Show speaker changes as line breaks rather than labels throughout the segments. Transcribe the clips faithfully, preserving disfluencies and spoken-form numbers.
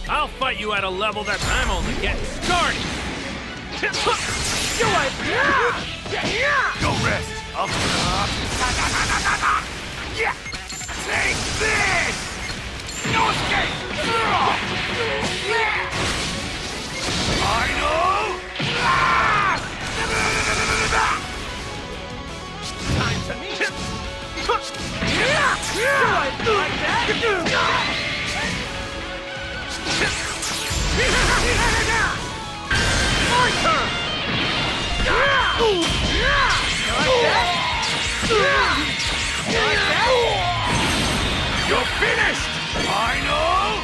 I'll fight you at a level that I'm only getting started.
Go rest. I'll stop. Yeah. Take this. No escape. I know.
Time to meet.
Do I like that?
My turn!
You're finished! I know!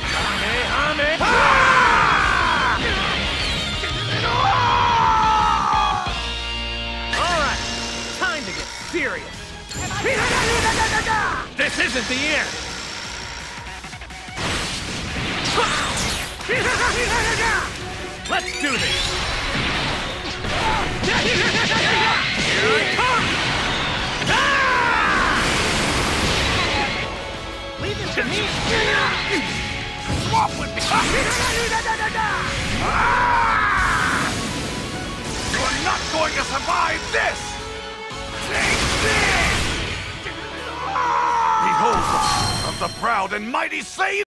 Alright, time to get serious. This isn't the end! Let's do this! Here I come! Ah! Leave it to me!
Swap with me! Ah! You're not going to survive this! Take this! Behold of the proud and mighty Saiyan!